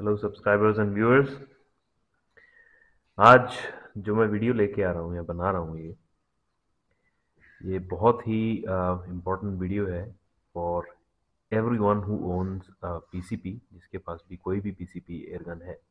Hello subscribers and viewers. आज जो मैं वीडियो लेके आ रहा हूँ या बना रहा हूँ ये बहुत ही इम्पोर्टेंट वीडियो है for everyone who owns PCP, जिसके पास भी कोई भी पीसीपी एयरगन है।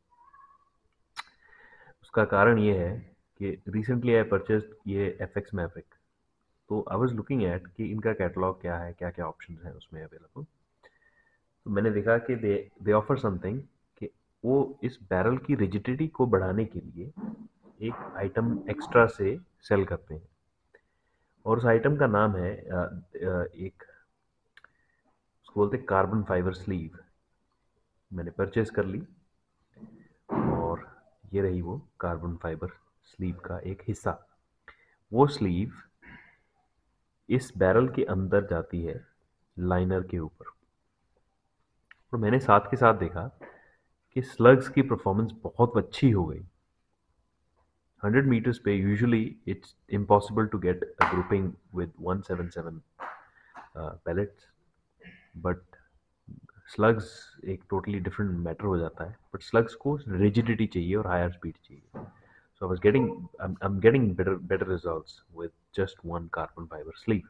उसका कारण ये है कि रिसेंटली आई परचेस्ड ये एफएक्स मैवरिक। तो आई वाज लुकिंग एट कि इनका कैटलॉग क्या है, क्या क्या ऑप्शन हैं उसमें अवेलेबल। तो मैंने देखा कि दे ऑफर समथिंग कि वो इस बैरल की रिजिडिटी को बढ़ाने के लिए एक आइटम एक्स्ट्रा से सेल करते हैं, और उस आइटम का नाम है एक, उसको बोलते हैं कार्बन फाइबर स्लीव। मैंने परचेज कर ली और ये रही वो कार्बन फाइबर स्लीव का एक हिस्सा। वो स्लीव इस बैरल के अंदर जाती है लाइनर के ऊपर। और मैंने साथ के साथ देखा कि स्लग्स की परफॉर्मेंस बहुत अच्छी हो गई। 100 meters पे usually it's impossible to get a grouping with 177 pellets, but slugs एक टोटली डिफरेंट मैटर हो जाता है। बट स्लग्स को रिजिडिटी चाहिए और हायर स्पीड चाहिए। So I was getting I'm getting better results with just one carbon fiber sleeve.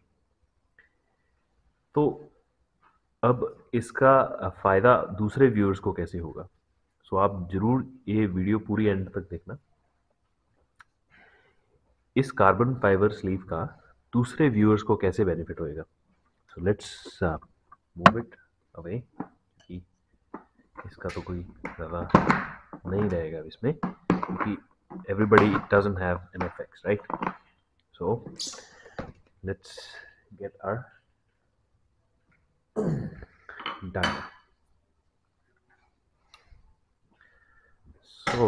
तो अब इसका फ़ायदा दूसरे व्यूअर्स को कैसे होगा? सो आप ज़रूर ये वीडियो पूरी एंड तक देखना। इस कार्बन फाइबर स्लीव का दूसरे व्यूअर्स को कैसे बेनिफिट होएगा। So let's move it away कि इसका तो कोई ज़्यादा नहीं रहेगा इसमें, क्योंकि everybody doesn't have an FX, right? So let's get our data. So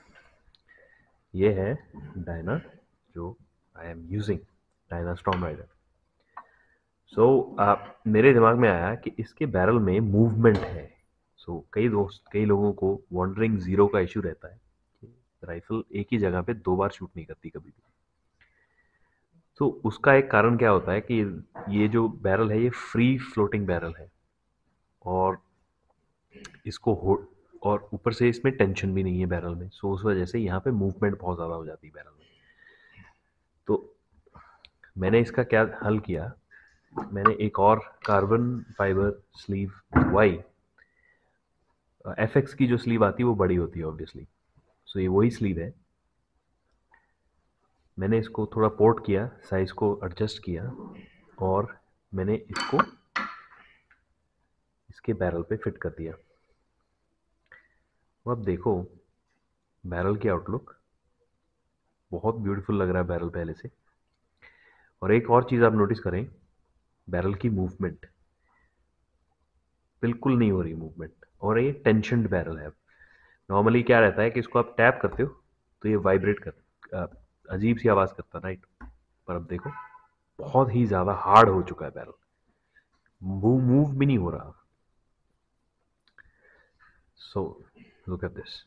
ये है डायना जो I am using, Diana Storm Rider. So मेरे दिमाग में आया कि इसके बैरल में मूवमेंट है। कई लोगों को वॉन्डरिंग जीरो का इशू रहता है कि राइफल एक ही जगह पे 2 बार शूट नहीं करती कभी भी। तो उसका एक कारण क्या होता है कि ये जो बैरल है ये फ्री फ्लोटिंग बैरल है, और इसको हो और ऊपर से इसमें टेंशन भी नहीं है बैरल में। सो उस वजह से यहाँ पे मूवमेंट बहुत ज़्यादा हो जाती है बैरल में। तो मैंने इसका क्या हल किया, मैंने एक और कार्बन फाइबर स्लीव मंगवाई। एफ की जो स्लीव आती है वो बड़ी होती है ऑब्वियसली। सो ये वही स्लीव है। मैंने इसको थोड़ा पोर्ट किया, साइज़ को एडजस्ट किया, और मैंने इसको इसके बैरल पे फिट कर दिया। अब देखो बैरल की आउटलुक बहुत ब्यूटीफुल लग रहा है बैरल पहले से। और एक और चीज़ आप नोटिस करें, बैरल की मूवमेंट बिल्कुल नहीं हो रही मूवमेंट, और ये टेंशनड बैरल है। नॉर्मली क्या रहता है कि इसको आप टैप करते हो तो ये वाइब्रेट कर अजीब सी आवाज़ करता है, राइट? पर अब देखो बहुत ही ज़्यादा हार्ड हो चुका है बैरल, मूव भी नहीं हो रहा। सो लुक एट दिस,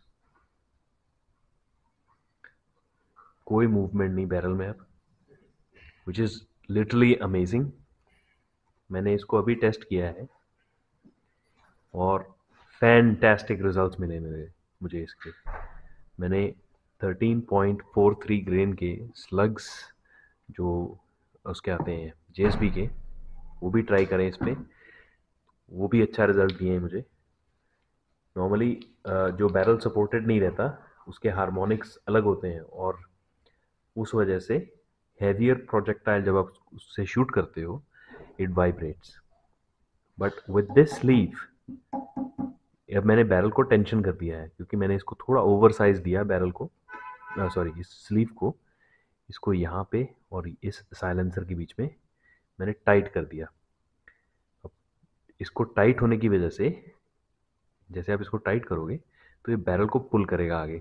कोई मूवमेंट नहीं बैरल में अब, विच इज़ लिटरली अमेजिंग। मैंने इसको अभी टेस्ट किया है और फैंटास्टिक रिजल्ट्स मिले मुझे इसके। मैंने 13.43 ग्रेन के स्लग्स जो उसके आते हैं जेएसबी के, वो भी ट्राई करें इस पर, वो भी अच्छा रिजल्ट दिए हैं मुझे। नॉर्मली जो बैरल सपोर्टेड नहीं रहता उसके हार्मोनिक्स अलग होते हैं, और उस वजह से हैवियर प्रोजेक्टाइल जब आप उससे शूट करते हो it vibrates. But with this sleeve अब मैंने बैरल को टेंशन कर दिया है, क्योंकि मैंने इसको थोड़ा ओवर साइज दिया बैरल को, सॉरी इस स्लीव को, इसको यहाँ पे और इस साइलेंसर के बीच में मैंने टाइट कर दिया। अब इसको टाइट होने की वजह से जैसे आप इसको टाइट करोगे तो ये बैरल को पुल करेगा आगे।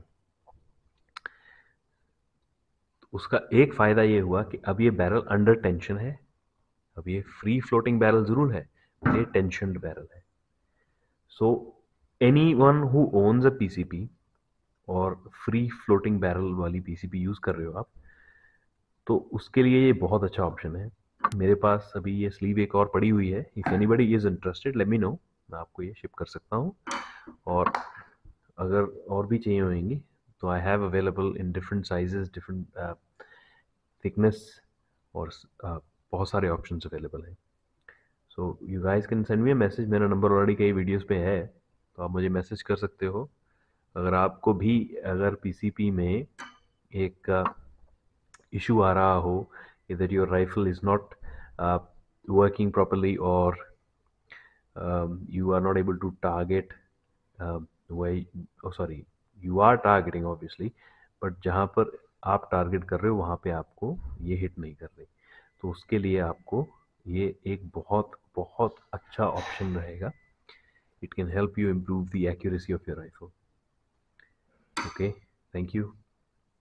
तो उसका एक फ़ायदा ये हुआ कि अब ये बैरल अंडर टेंशन है। अब ये फ्री फ्लोटिंग बैरल ज़रूर है, ये टेंशनड बैरल है। So any one who owns a PCP और फ्री फ्लोटिंग बैरल वाली पीसीपी यूज़ कर रहे हो आप, तो उसके लिए ये बहुत अच्छा ऑप्शन है। मेरे पास अभी ये स्लीव एक और पड़ी हुई है। If anybody is interested let me know, मैं आपको ये शिप कर सकता हूँ। और अगर और भी चाहिए होंगी तो I have available in different sizes, different thickness, और बहुत सारे ऑप्शंस अवेलेबल हैं। So you guys can send me a message, मेरा नंबर ऑलरेडी कई वीडियोस पे है, तो आप मुझे मैसेज कर सकते हो। अगर आपको भी अगर पीसीपी में एक इशू आ रहा हो, that your rifle is not working properly, or you are not able to target why, oh sorry, you are targeting obviously, but जहाँ पर आप टारगेट कर रहे हो वहाँ पे आपको ये हिट नहीं कर रही, तो उसके लिए आपको ये एक बहुत बहुत अच्छा ऑप्शन रहेगा. It can help you improve the accuracy of your rifle. Okay, thank you.